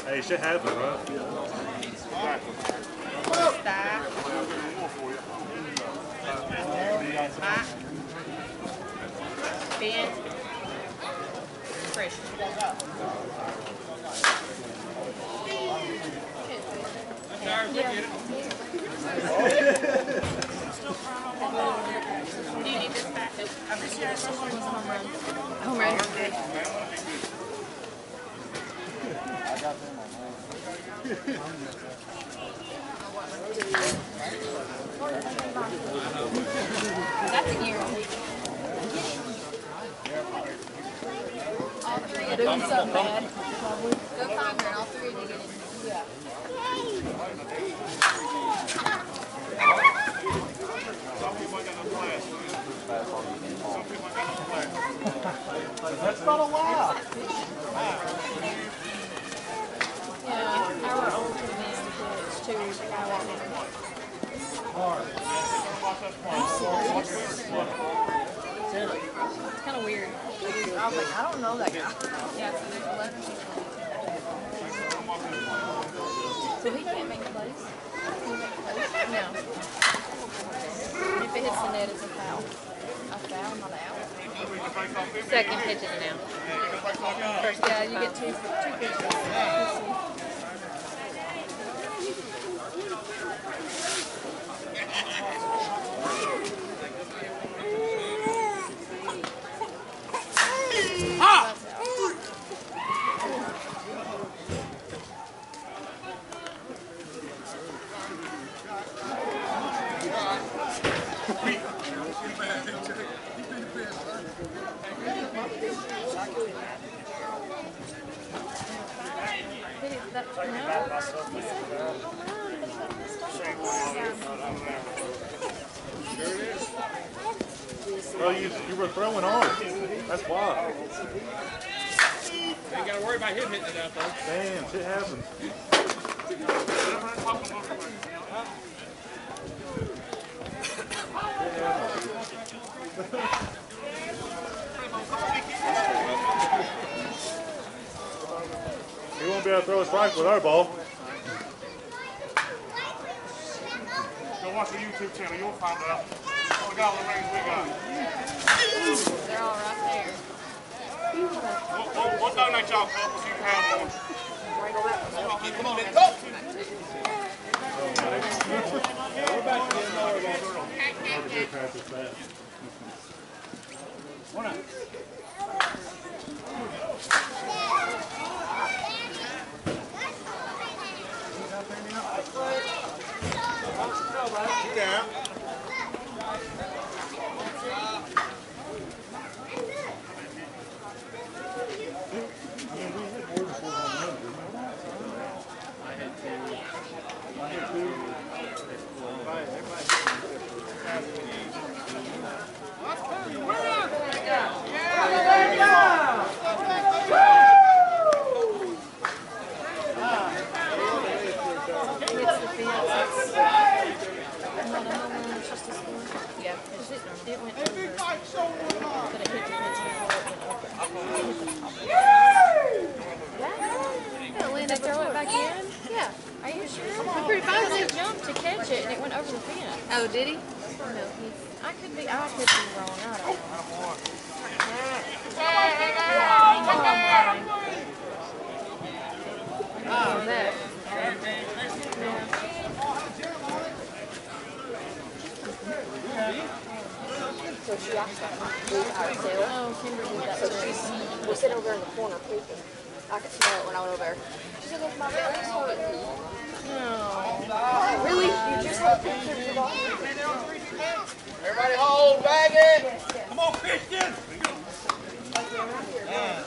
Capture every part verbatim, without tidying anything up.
Hey, shit happens, right? Stop. Hot. Ben. Fresh. Yeah. Do you need this package? I'm just here. Home run. Home run. Okay. That's a year. All three are doing something bad. Go find her and all three of you get it. Yeah. That's not a lie. Yeah, our older man kids too. I walk in. It's kind of weird. I was like, I don't know that guy. Yeah, so there's eleven people. So he can't make plays? Can he make plays? No. If it hits the net, it's a foul. A foul, not an out. Second pitch is an out. First, yeah, you get two, two pitches. Let's see. Ah! Well, you, you were throwing hard. That's why. Ain't got to worry about him hitting it out there. Damn, shit happens. He won't be able to throw a strike with our ball. Go watch the YouTube channel, you'll find out. We got all the rings we got. They're all right there. We'll, we'll, we'll donate y'all a couple so you can have one. Come on, let's go! We're back to the end. One out. Get down. It went over, but it hit the pitch before it They throw it back in? Yeah. Are you sure? I'm pretty fine. He jumped to catch it and it went over the fence. Oh, did he? No, he. I could be. I could be wrong. I don't know. Oh, that. So she asked that move ourselves. Oh, Kimber did that So too. she's, we're sitting over there in the corner peeking. I could smell it when I went over there. She said, "That's my belly starting." No. Really? You just had pictures of all. Everybody hold, bag it! Come on, Christian! Yeah.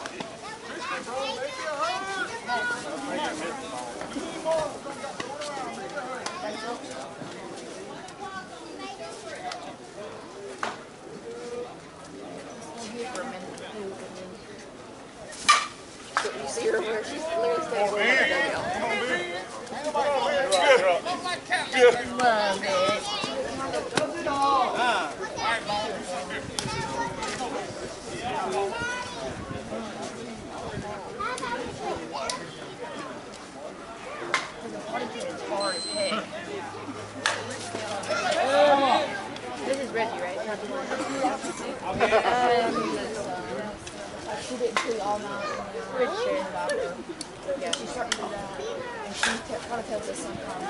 You see her where she's literally standing there. Love it. Like she didn't pee all night. Really? Yeah, she started to do that. And she kept trying to tell us sometimes.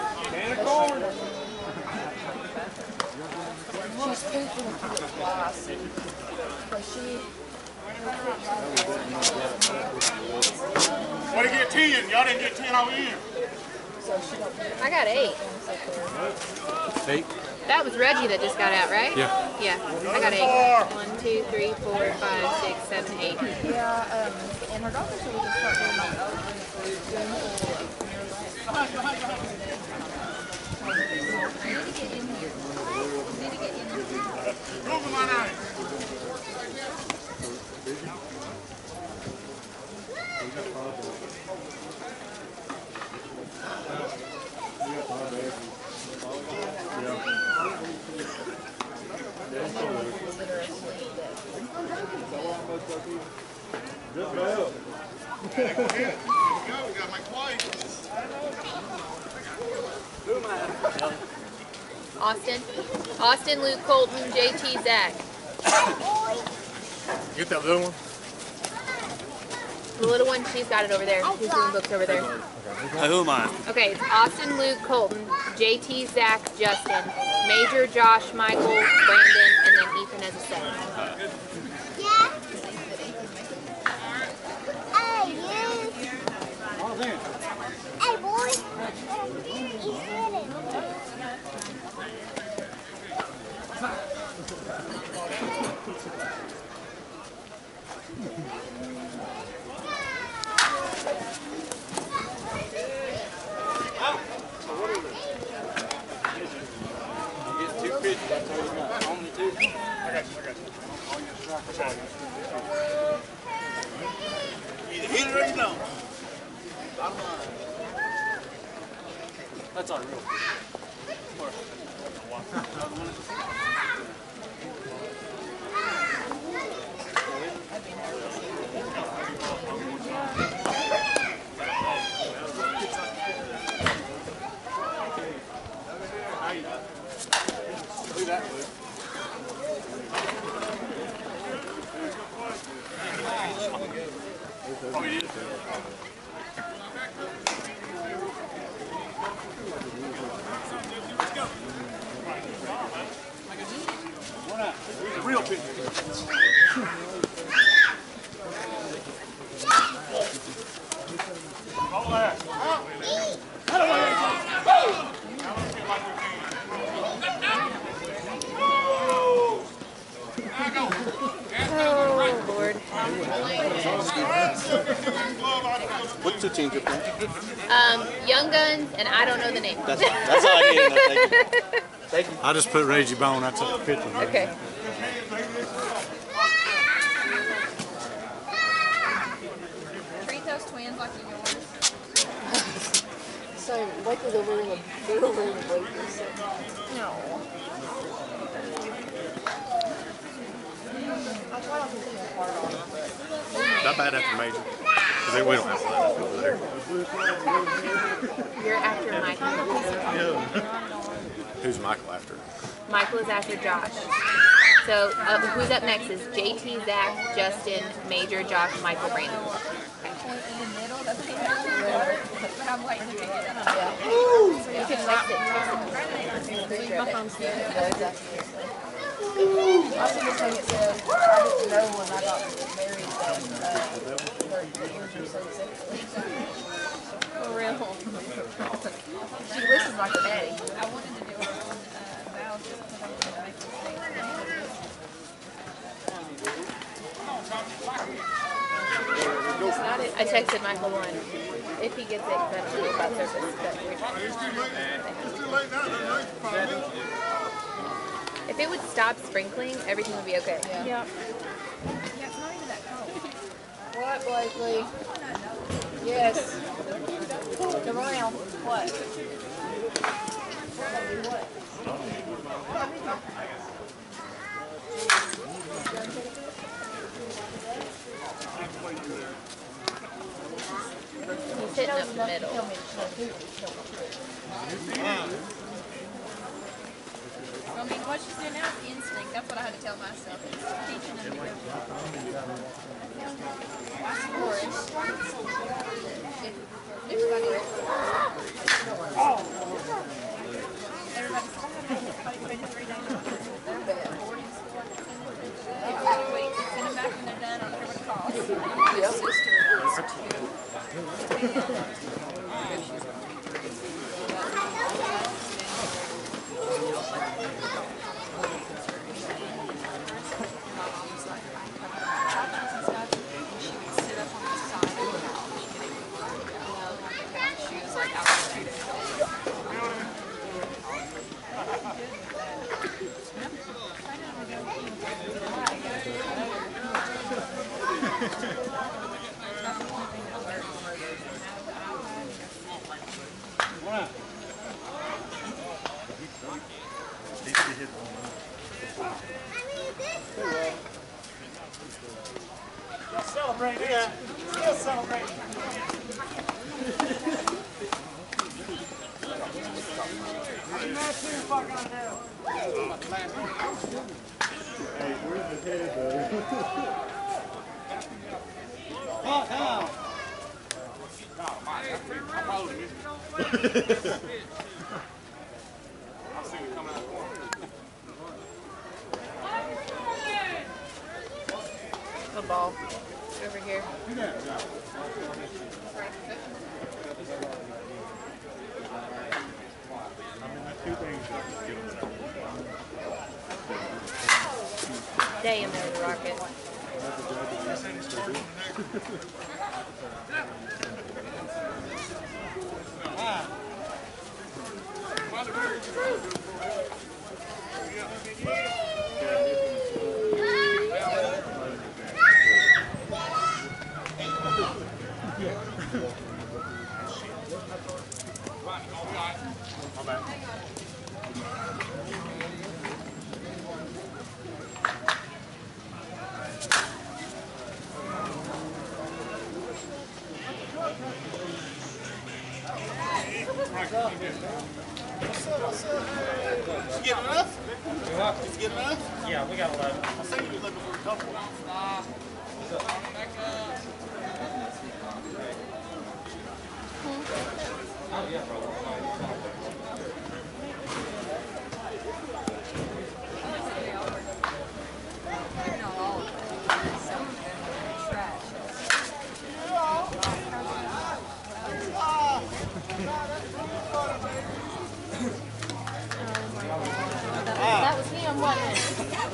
She's pooped in the toilet twice. But she... What did you get ten? Y'all didn't get ten over here. I got eight. Eight? That was Reggie that just got out, right? Yeah. Yeah, I got eight. One, two, three, four, five, six, seven, eight. Yeah, um, and her doctor said we can start doing like Austin, Austin, Luke, Colton, J T, Zach. Get that little one? The little one, she's got it over there. She's doing books over there. Uh, who am I? Okay, it's Austin, Luke, Colton, J T, Zach, Justin, Major, Josh, Michael, Brandon, and then Ethan as a set. Yeah. Hey, you. Hey, boy. He's sitting. Either hit it or you don't. That's all real. Real picture. All that. Oh, Lord. What two teams are playing? Um, Young Guns, and I don't know the name. That's, that's all I need to know. Thank you. Thank you. I just put Reggie Bone. I took the picture. Okay. treat those twins like you're yours. So, Blake was over in the middle room and Blake was sitting. No. I try not to see the part on it. Not bad after Major. Because we don't have to let over there. You're after Michael. Who's Michael after? Michael is after Josh. So uh, who's up next is J T, Zach, Justin, Major, Josh, Michael, Brandon. In the middle, that's what I'm waiting to get it up. Yeah. You can text it. Text it. My phone's good. Yeah, exactly. I see this thing it says, I didn't know when I got married that uh, thirty years or so sexually. For real. She listens like her daddy. I wanted to do it on uh, vows just because I was going to make mistakes. I texted Michael one. If he gets it, because I don't know about surface. But if it would stop sprinkling, everything would be okay. Yeah. Yeah, it's not even that cold. What, Blakely? Yes. Come around. What? He's hitting up the middle. I mean, what she's doing now is instinct. That's what I had to tell myself. It's teaching them to go. Flourish. If everybody else. Everybody's everybody's three days. They're bad. Boarding school. Wait, send them back when they're done. I don't care what it costs. My sister is two. Celebrate, yeah. Still celebrate. I'm not too fucking on there. Hey, where's his head, though? Oh, no. I'm holding it. I'll see you coming out of the corner. The ball. Over here. Two things that just get them out. Day in there, the rocket. Did you get enough? Did you get enough? Yeah, we got eleven. I think you were looking for a couple. Oh, yeah, bro. That was him, wasn't it?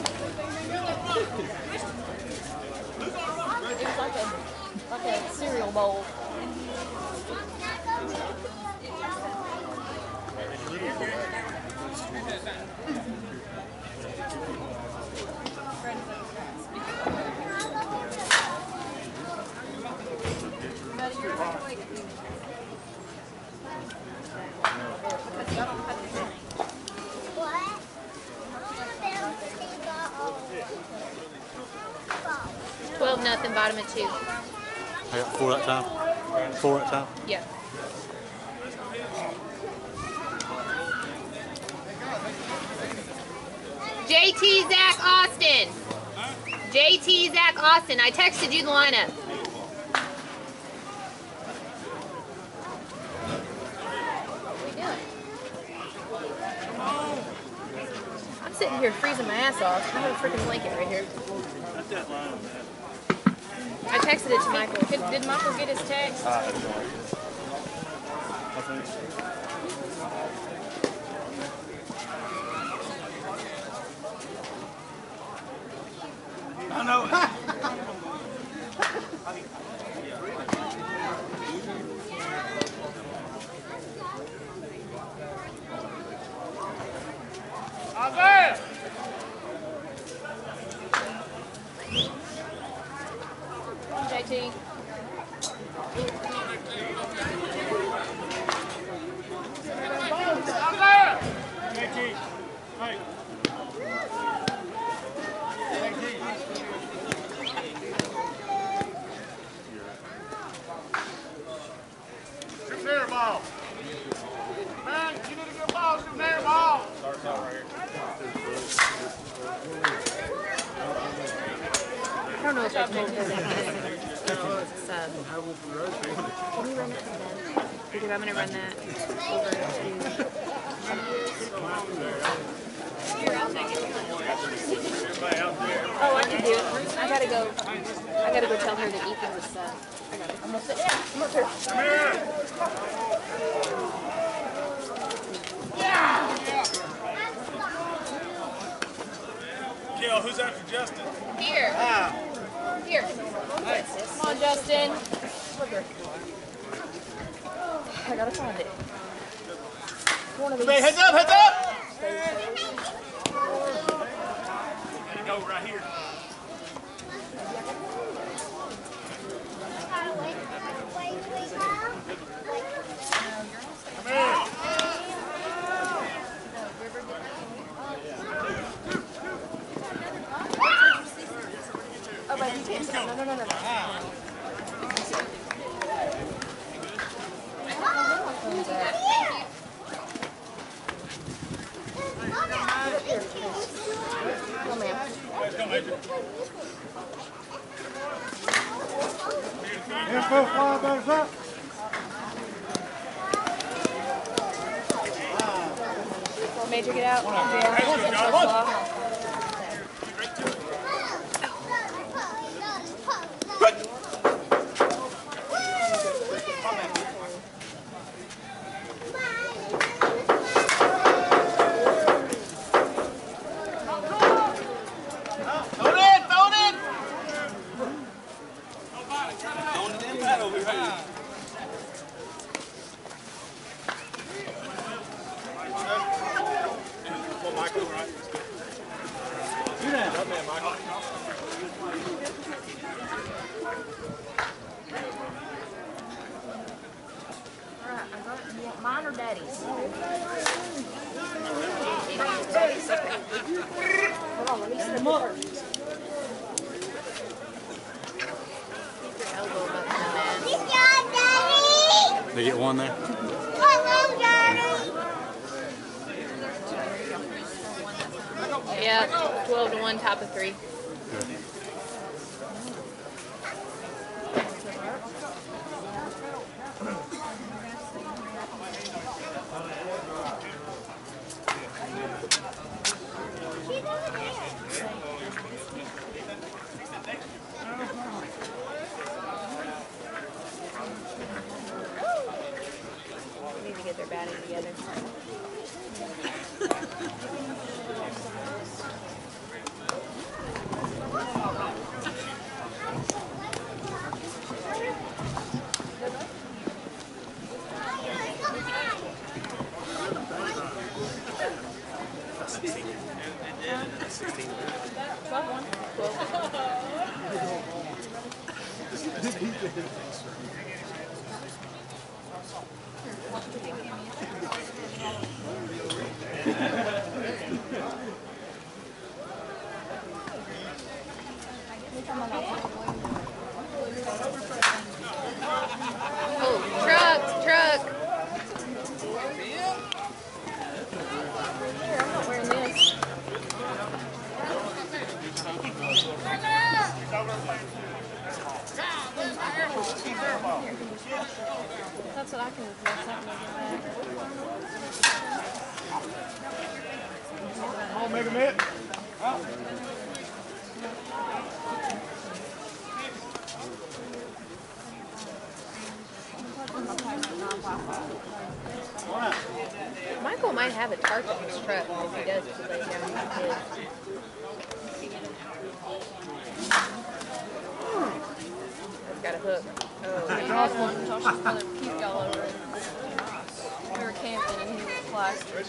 It was like a like a cereal bowl. Twelve nothing, bottom of two. I got four that time. Four that time. Yeah. J T Zach Austin. J T Zach Austin. I texted you the lineup. I'm sitting here freezing my ass off. I have a freaking blanket right here. That's that line on that. I texted it to Michael. Did, did Michael get his text? I have no idea. I think so. I know. Isaiah! J T. Isaiah! J T. Hey. Shoot their ball. Man, you need to get a ball. Shoot their ball. Starts out right here. don't know if I told her that this is a sub. Can you run that to them? Because I'm going to run that over to... Oh, I can do it. I gotta go. I gotta go tell her that Ethan was sub. I got it. I'm gonna sit. Yeah, I'm up here. Gail, who's after Justin? Here. Ah. Here. Come on, Justin. Look here. I gotta find it. One of these. Hey, heads up, heads up! There you go, right here. Come here. Oh, but you can't. No, no, no, no. Oh, man. Let's go, Major. Info fly back up. Major, get out. Let's go, John. Mine or Daddy's? Hold on, let me slip it first. Keep your elbow above the man. Good job, Daddy! They get one there? Hello, Daddy! Yeah, twelve to one, top of three. Good. Need to get their batting together. Oh, truck, truck. Here, I'm not wearing this. That's what I can do. Come on, Mega Man. Michael might have a target in his truck if he does to lay down his kid. I've got a hook. Oh, He had one until she's mother puked all over it. We were camping and he was plastered.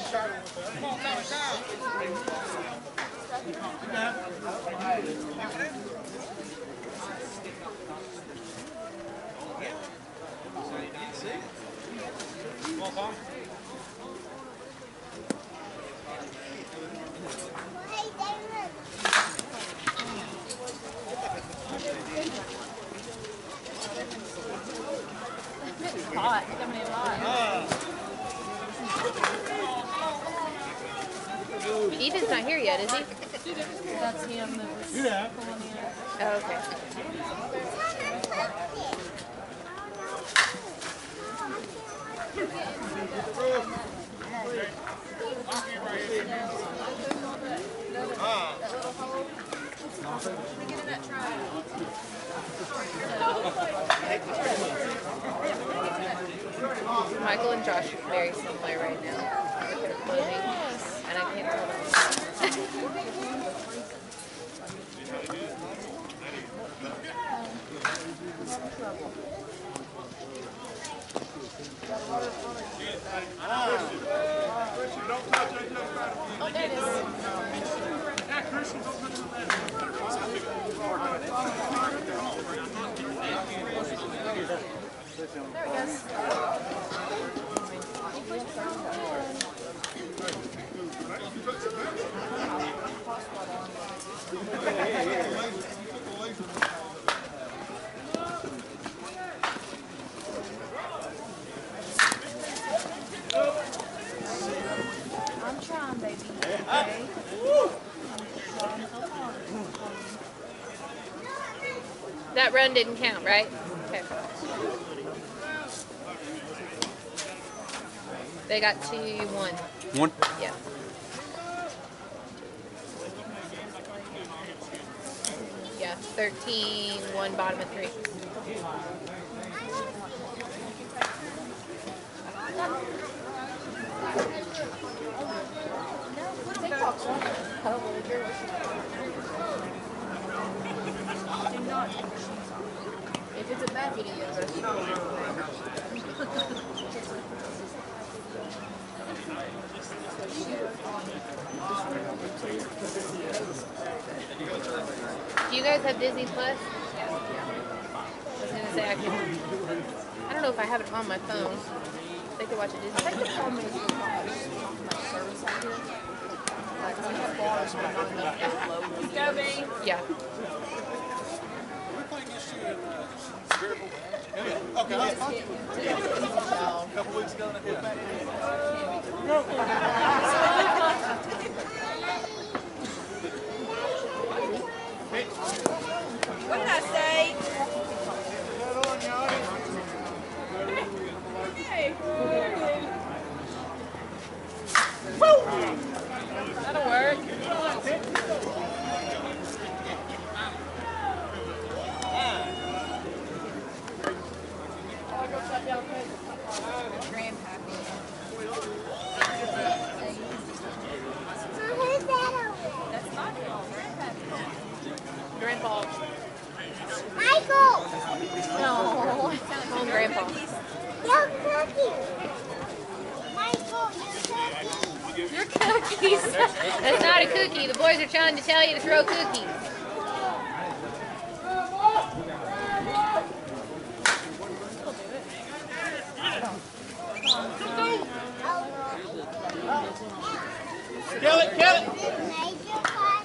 It's hot. It's gonna be hot. Ethan's not here yet, is he? That's him that was Yeah. pulling in. Oh, okay. Michael and Josh look very similar right now with their clothing, and I can't tell them. Oh, there it is. There it goes. I'm trying, baby. Okay. That run didn't count, right? Okay. They got two, one. One? Yeah. Yeah, thirteen, one, bottom of three. TikTok's on. Do not take your shoes off. If it's a bad video, that's Do you guys have Disney Plus? I was gonna say I can. I don't know if I have it on my phone. They could watch a Disney. I think the problem is there's not much service out here. Like, we have bars where not enough is low. Go, B. Yeah. Okay, I was talking a couple weeks ago and I did back. What did I say? Hey. That'll work. Grandpappy. Who's that over? That's my fault. Grandpa. Michael! No. Oh, Grandpa. Your cookie! Michael, your cookie! Your cookies. That's not a cookie. The boys are trying to tell you to throw cookies. Kill it, kill it! Major part.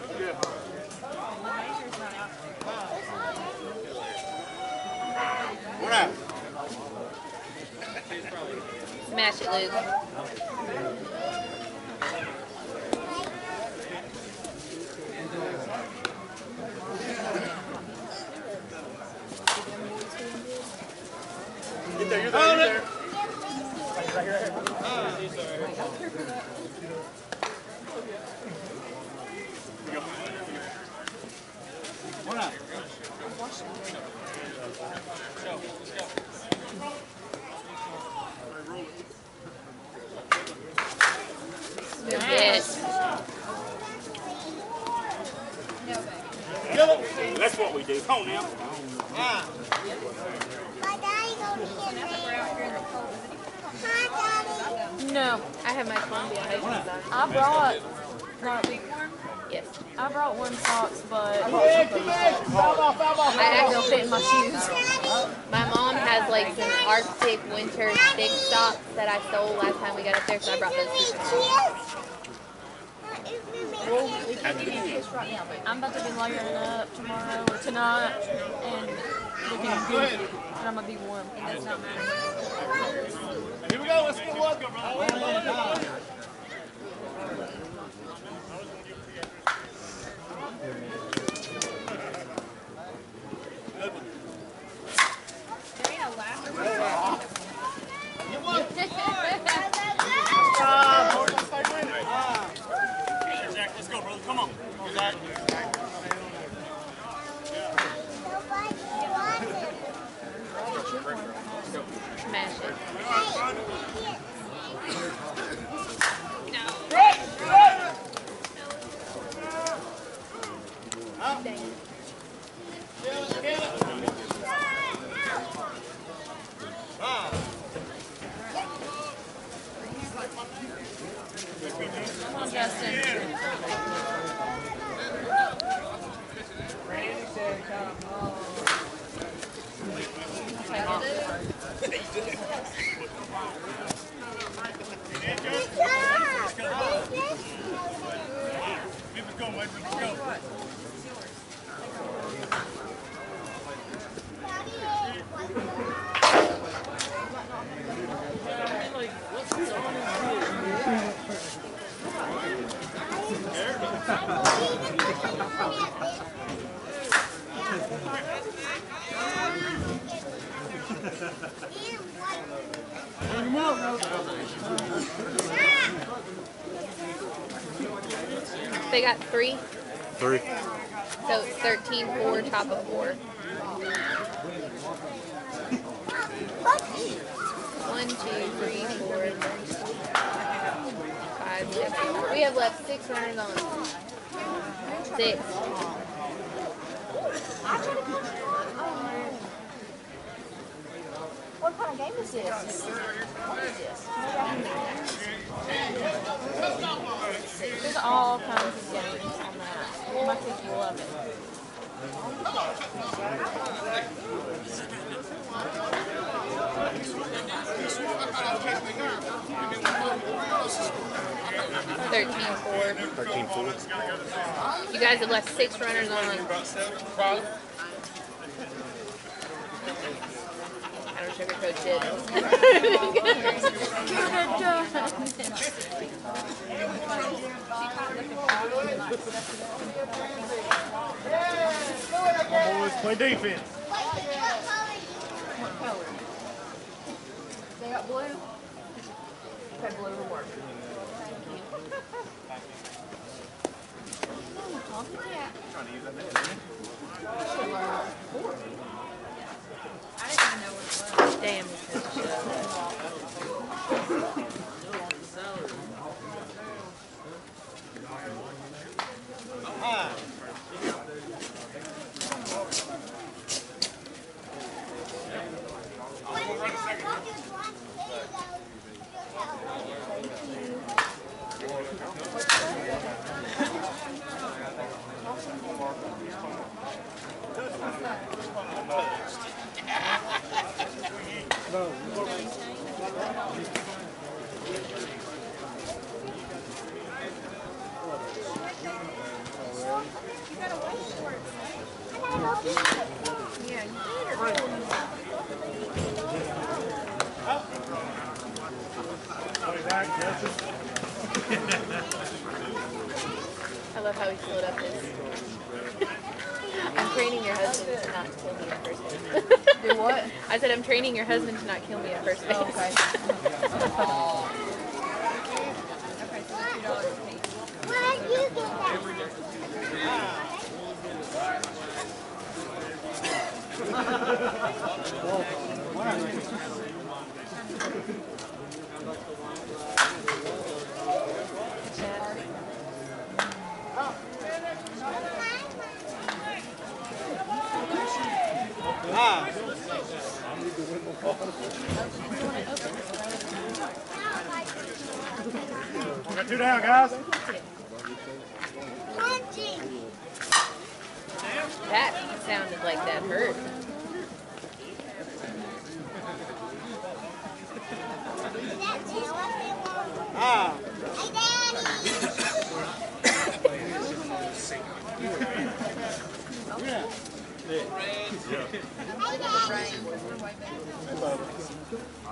What up? Smash it, Luke. Get there, you're there, you're there. What up? Good hit. Kill it! That's what we do. Come on now. Ah. My daddy gonna be in there. Hi, Daddy. No, I have my Columbia High School on. I brought, Yes. I brought one socks, but Yeah, come back. Foul ball, foul ball, I foul ball. actually fit in my shoes. My mom has like some Arctic winter thick socks that I sold last time we got up there, so I brought those to tomorrow. Well, we can't do this right now, but I'm about to be layering up tomorrow or tonight, and looking good, and I'm gonna be warm. It does not matter. Here we go, let's get one. There ain't a laughter. Zach, let's go, brother. Come on. Come on, Zach. Smash it. Dang it. Come on, Justin. Keep it going, Edwin. Let's go. They got three, Three. so it's thirteen, four, top of four. One, two, three, four, five, six. We have left six runners on. Six. What kind of game is this? What is this? There's all kinds of games on that. My kids will love it. Thirteen four. Thirteen four. You guys have left six runners on. I don't sugarcoat shit. Come on, boys, play defense. What color? They got blue? Okay, blue will work. I didn't even know what it was. Damn, this is shit. I love how he slowed up his. I'm training your husband to not kill me at first base. Do what? I said I'm training your husband to not kill me at first base. Oh, okay. Okay, so the two dollars a piece. Where'd you get that? Got two down, guys. That sounded like that hurt. Ah. Hey, Daddy.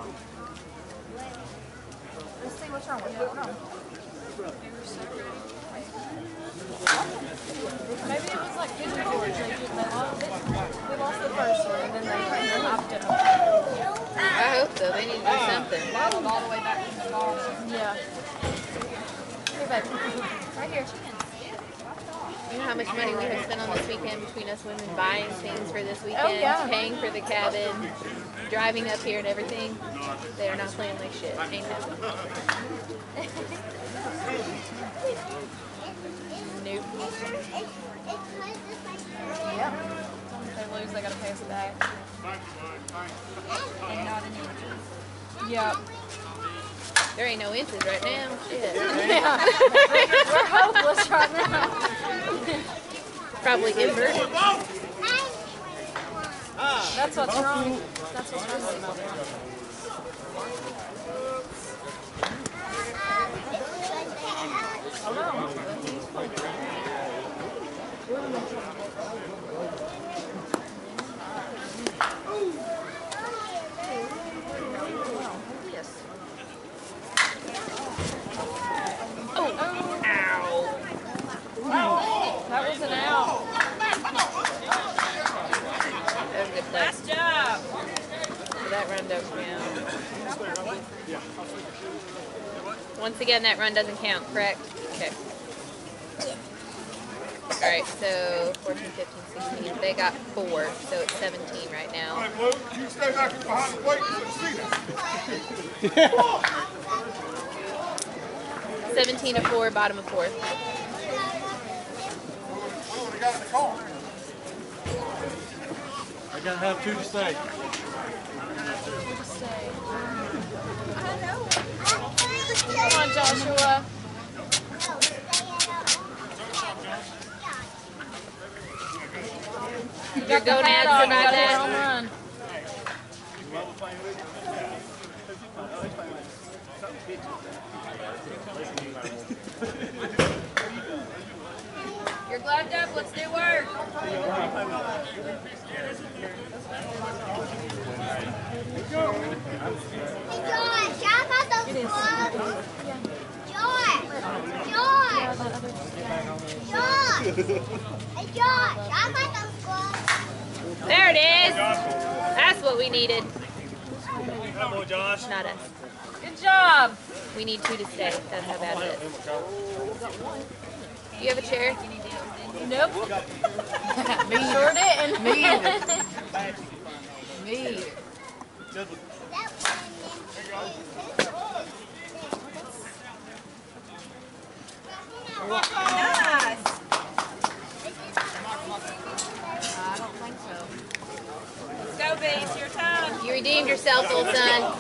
Let's see what's wrong with it. I don't know. They were so ready. Maybe it was like Pigeon Forge. They, they lost, they, we lost the first one, and then they popped it up. I hope so. They need to do something. Bottled all the way back to the bottom. Yeah. Here, babe. Right here. You know how much money we have spent on this weekend between us women buying things for this weekend, Oh, yeah. paying for the cabin, driving up here and everything. They are not playing like shit. Ain't happening. Nope. Yep. If they lose, they gotta pay us back. And not in inches. Yep. There ain't no inches right now. Shit. Yeah. We're hopeless right now. Probably inverted. That's what's wrong. That's what's wrong with Mother. Oh no. That was an out. That was a good play. Nice job. So that run doesn't count. Once again, that run doesn't count, correct? Okay. Alright, so fourteen, fifteen, sixteen. They got four, so it's seventeen right now. All right, Luke, you stay back behind the plate so you see that. seventeen to four, bottom of fourth. Got in the car. I gotta have two to stay. Come on, Joshua. You You're got the going hat after on, you about got a that. home run. You're gloved up. Let's do work. George, I got those gloves. George, George, George. Hey, George, I got those gloves. There it is! That's what we needed. Hello, Josh. Not us. Good job. We need two to stay. That's how bad it is. Do you have a chair? Nope. Me sure didn't. Me either. Me either. Nice. I don't think so. Let's go, B. It's your time. You redeemed yourself, old son.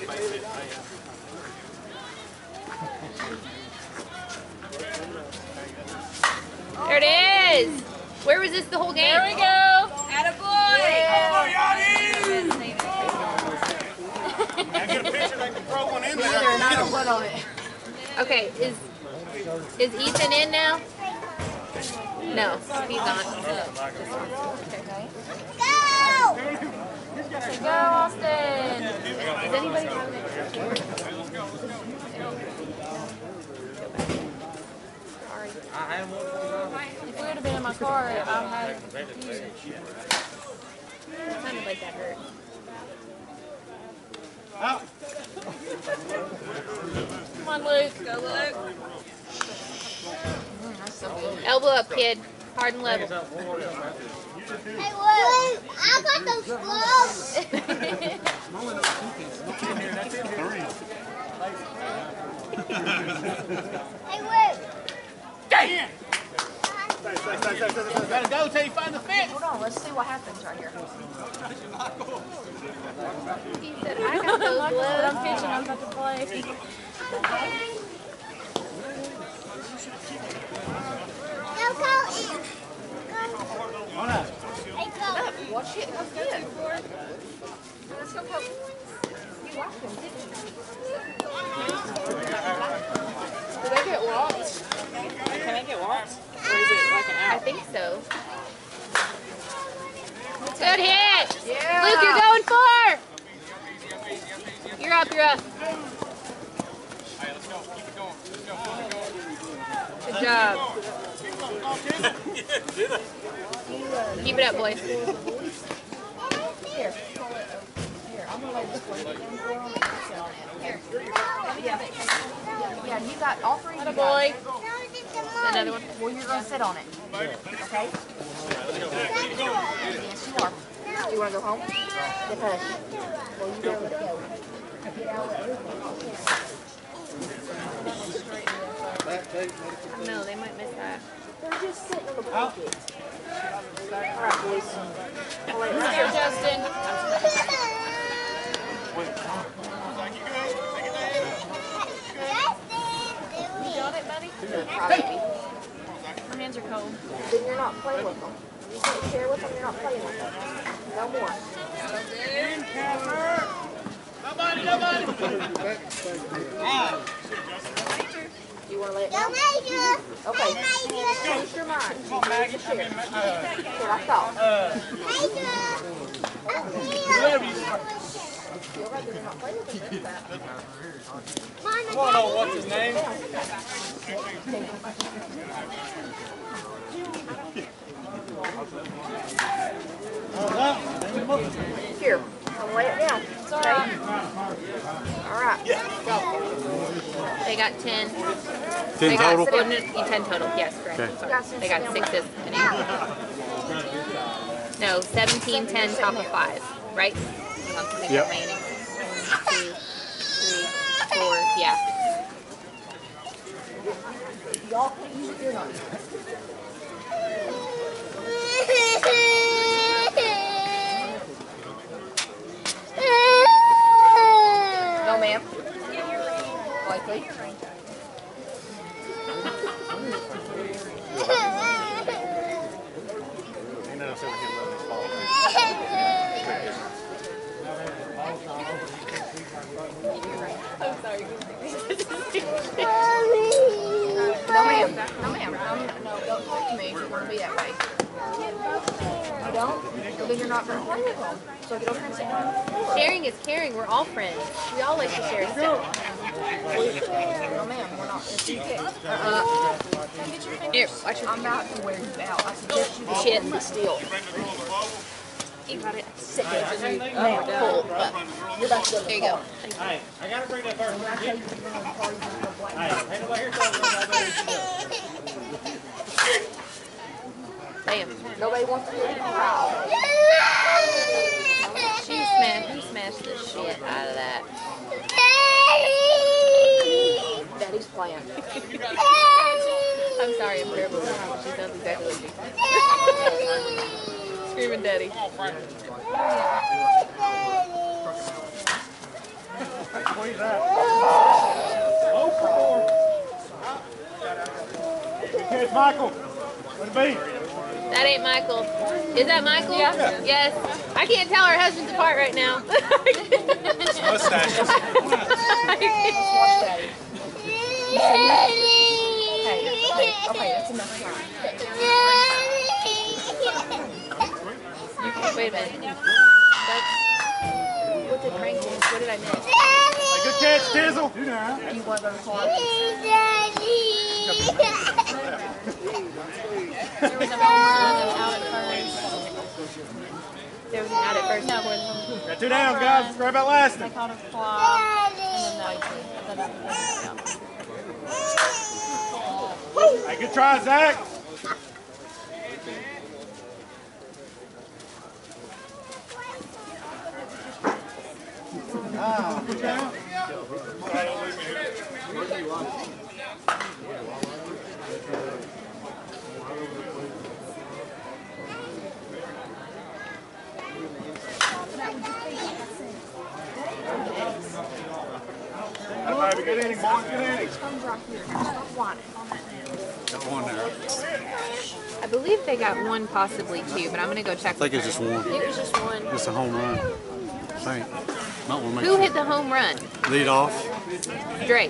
There it is! Where was this the whole game? There we go. Attaboy. I get a picture, they can throw one in Either there. and I don't put on it. Okay, is is Ethan in now? No, he's on. Okay. Go! Go, Austin. Is anybody having a Sorry. If we would have been in my car, I would have used it. It sounded like that hurt. Come on, Luke. Go, Luke. Elbow up, kid. Hard and level. Hey, Luke, I got those gloves. Hey, Luke. Damn! Gotta go till you find the fit. Hold on, let's see what happens right here. He said, I got those But gloves. I'm pitching, I'm about to play. Go, go in. Go. Hey, go. Watch it. Let's get it. Let's go, Coach. You watched him, didn't you? Did they get walked? Can I get walked? Or is it like an I out? think so. Good hit! Yeah. Luke, you're going far! You're up, you're up. Good Good job. Keep it up, boys. Here, pull it over. Here, I'm gonna lay this one down for him and sit on it. Here. Yeah. Yeah, you got all three of you Boy. guys. Another one. Well, you're gonna sit on it. Okay? Yes, you are. Do you wanna go home? Because, well, you gotta let it go. Get out of it. No, they might miss that. They're just sitting in the pocket. Alright, boys. I'll lay it right Here, here. Justin. You got it, buddy? Probably. My hands are cold. Then you're not playing with them. You can't share with them, you're not playing with them. No more. Nobody, nobody. You want to let it go? Okay. Change your mind. You ready to share? That's what I thought. Feel like you're not playing with them. That's that. I don't know what's his name. Here, I'll lay it down. It's all right. All right. They got ten. Ten They got total? oh, no, ten total. Yes, correct. Okay. Sorry. They got sixes. No, seventeen, ten, top of five. Right? Hang on, they Yep. got remaining. One, two, three, four. Yeah. Y'all can use it, you're not. No, ma'am. Likely. I'm sorry. No, ma'am. No, ma'am. No, no, don't talk to me if you want to be that way. You don't? Well, then you're not going to play with them. So get over here and sit down. Sharing is caring. We're all friends. We all like to share stuff. No, ma'am. We're not. If you get, uh, Here, watch your I'm about to wear you out. I suggest you shit. be still. You got it. Sick of it. Now, pull. But you're about to go to the There you go. car. Hey, I gotta bring that first. When I tell you you're going to the car, you're going to go black. Hey, ain't nobody here telling me what I better Bam. Nobody wants to hear you cry. She smashed. He smashed the shit out of that. Daddy's playing. I'm sorry, I'm terrible. She sounds exactly like me. Screaming daddy. Here's Michael. What it be? That ain't Michael. Is that Michael? Yeah. Yes. I can't tell our husbands apart right now. Mustaches. Watch Daddy. Hey, hey, okay, that's enough time. Wait a minute. That's, what did Frank do? What did I miss? Hey, good catch, Tizzle. Do you want to go to the car? There was a home run and out at first. There was an out at first. No, where the home Got two downs, guys. Let's grab that last They one. caught a fly. And then that. Hey, good try, Zach. Ah, good job. All right, good inning, boys. Good inning. Comes right here. Stop whining. Got one there. I believe they got one, possibly two, but I'm gonna go check. I think it's just one. It was just one. Just a home run. I think. Might want to make Who sure. hit the home run? Lead off. Drake.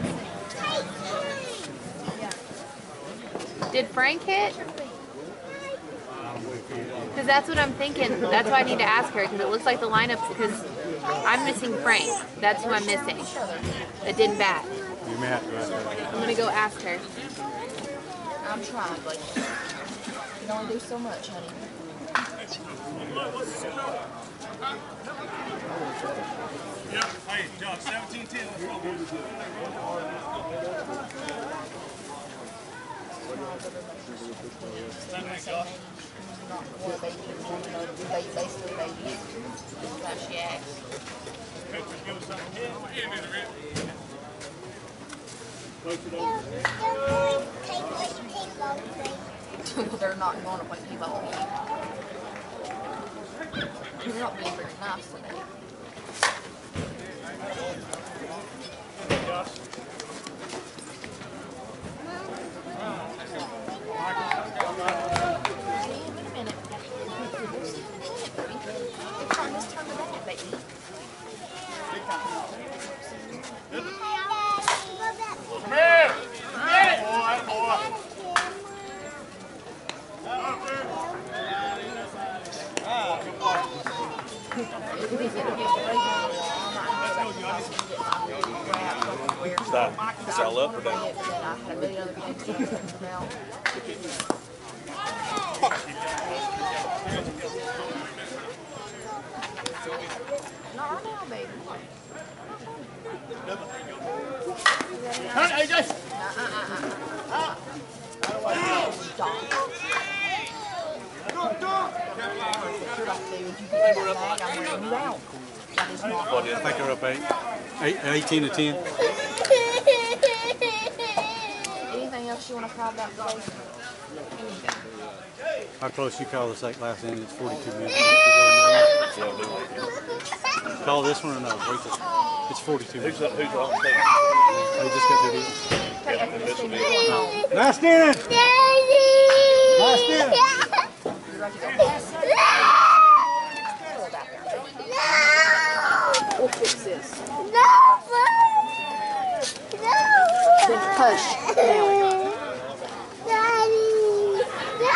Did Frank hit? Because that's what I'm thinking. That's why I need to ask her, because it looks like the lineup, because I'm missing Frank. That's who I'm missing. That didn't bat. You may have to go out there. I'm going to go ask her. I'm trying, but you can only do so much, honey. Yeah, hey, Josh, seventeen ten. Let's go, boys. Not more babies, more baby, basically babies. That's how she acts. They're not going to play t-ball. You're not being very nice today. Stop. Is that up or down? Not right now, baby. Hey, A J! Stop. What do you think they're up eight? eight eighteen to ten? Anything else you want to call about today? How close you call this like last inning? It's forty-two minutes. Call this one or no? Wait till, it's forty-two minutes. Who's who's on stage? They just got their deal. This will be Last inning! Last inning! We'll fix this. No! Then hush. Now. Daddy! No!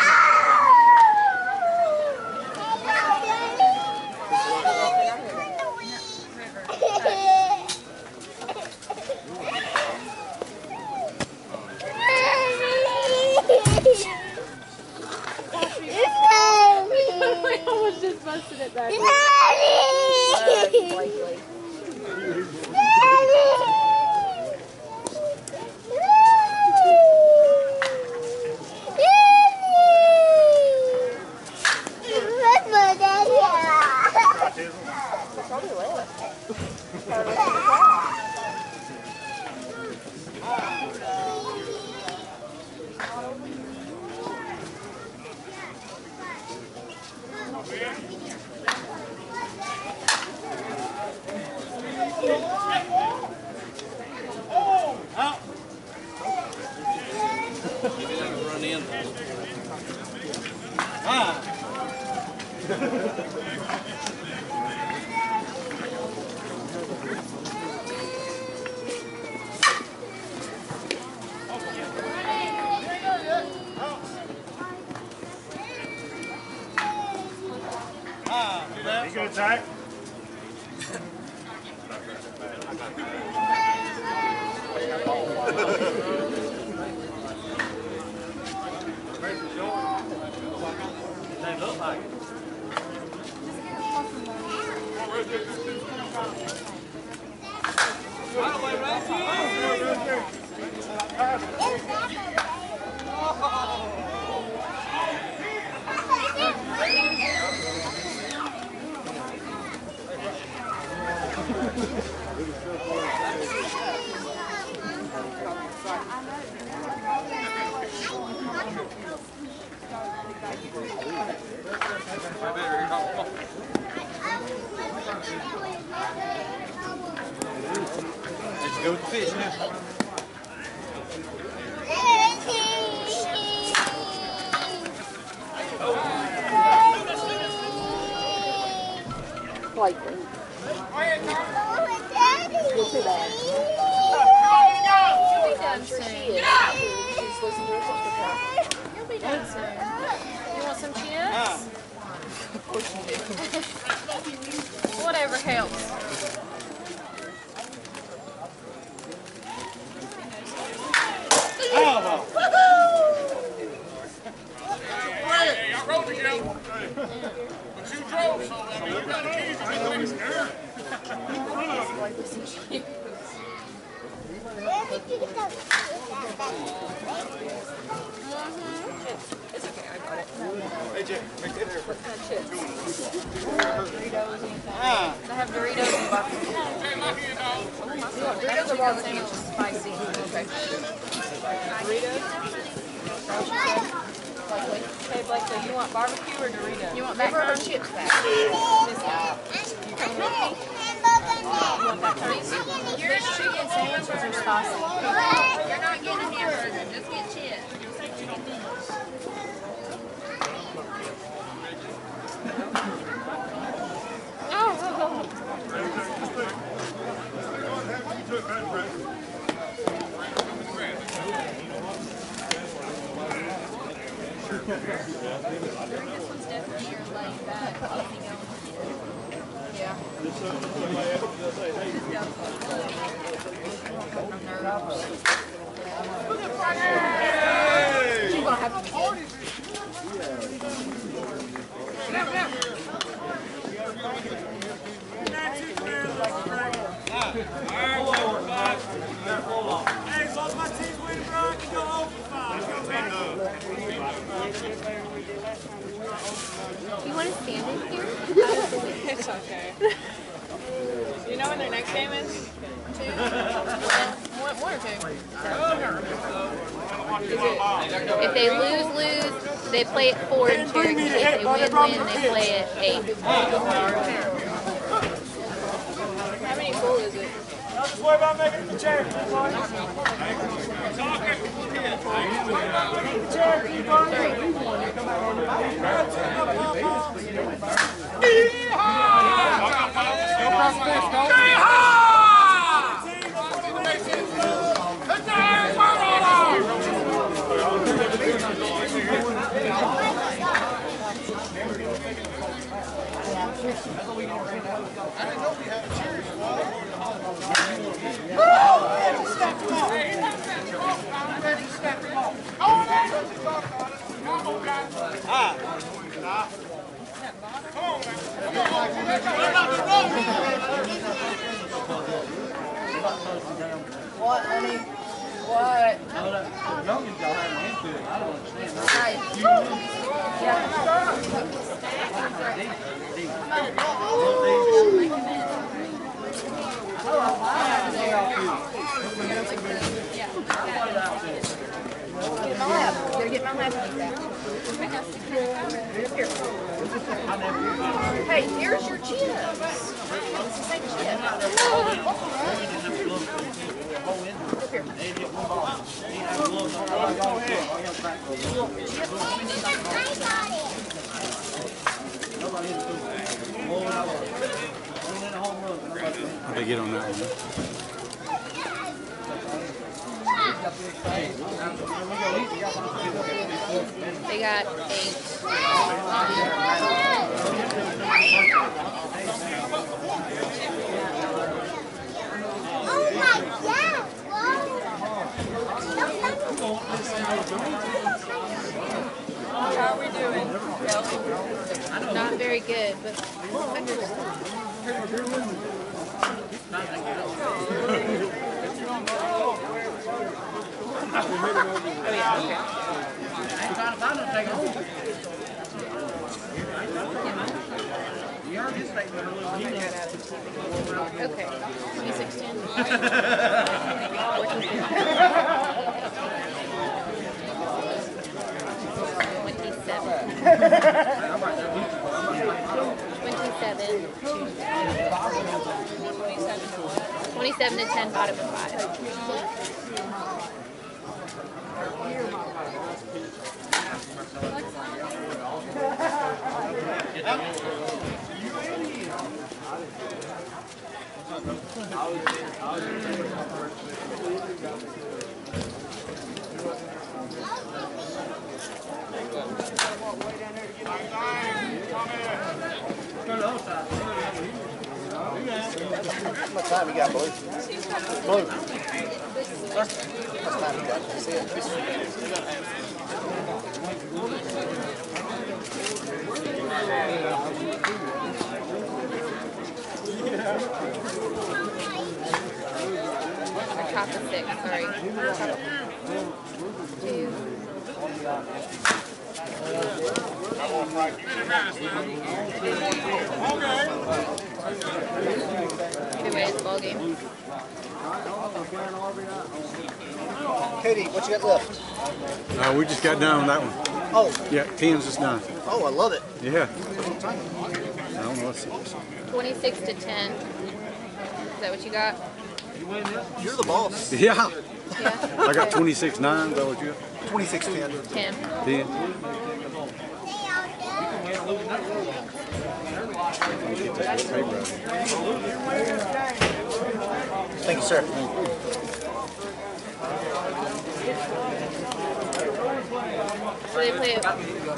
I was just busting it back. Run in. You good, Zach? They look like it. Let's go with the fish now. Slightly. You're too bad. You'll be done soon. She is. She's listening to her sister cry. You'll be done soon. You want some chips? Of course you do. Whatever helps. Oh, everybody can see you. Where did you get those? It's okay, I got it. Hey, Jay, make that here. What kind of chips? Doritos, anything. I have Doritos and barbecue. Oh my God, Doritos or barbecue? Spicy. Okay. Doritos? Hey, Blakely, you want barbecue or Doritos? You want macaroni or chips back? You coming with me? Yours chicken sandwiches are spicy. You're not getting a hamburger, just get chips. This one's definitely your laying back, easy going. Yeah. She's gonna have to be good. Hey, as long as my team's winning, bro, I can go home for five. You want to stand in here? It's okay. You know when their next game is? Two. One, one or two. If they lose, lose. They play at four in Cherokee. If they win, win. They play at eight. How many pool is it? Don't just worry about making it to Cherokee, boys. Cherokee, boys. What, honey? What? Right. Get my lap. You gotta get my lap and eat that. Here. Hey, here's your chips. It's the same chip. Here. How'd they get on that one? They got eight. Oh my God! How are we doing? Not very good, but okay. twenty-six ten. twenty-seven. twenty-seven. twenty-seven to ten, bottom of five. How much time you got, boys? Blue. How much time you got? See it? Yeah. Top of six, sorry. Two. Two minutes ball game. Katie, what you got left? Uh, we just got done with that one. Oh. Yeah, ten's just done. Oh, I love it. Yeah. I don't know. Let's see. twenty-six to ten. Is that what you got? You're the boss. Yeah. Yeah. I got twenty-six nine. Is that what you got? twenty-six ten. ten. ten. Thank you, sir. So they play it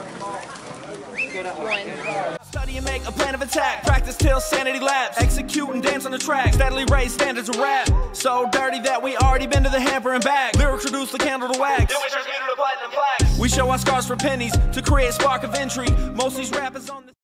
one. Study and make a plan of attack. Practice till sanity lapse. Execute and dance on the track. Steadily raise standards of rap. So dirty that we already been to the hamper and back. Lyrics reduce the candle to wax. Then we transmute to platinum plaques. We show our scars for pennies to create a spark of entry. Most of these rappers on the